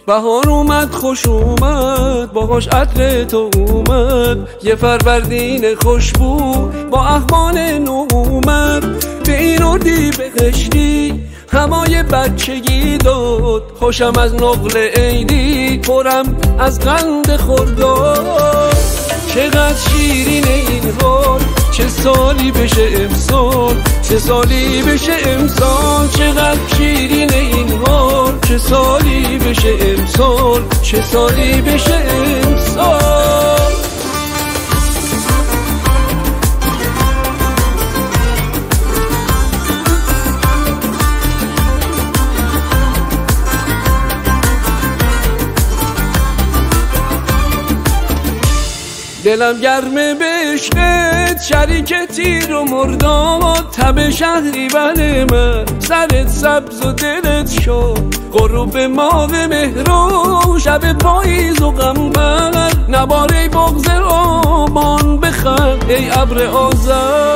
بهار اومد خوش اومد باهاش عطر تو اومد یه فروردین خوشبو با احوال نو اومد به این اردی بهشتی همای بچگی داد خوشم از نقل عیدی پرم از قند خرداد چقدر شیرین این حال چه سالی بشه امسال چه سالی بشه امسال چقدر شیرین این حال چه سالی بشه امسال چه سالی بشه امسال دلم گرمه به عشقت شریک تیر و مرداد تب شهری بله من سرت سبز و دلت شد غروب ماه مهرو شب پاییز و غمبر نباره بغض آبان بخند ای ابر آذر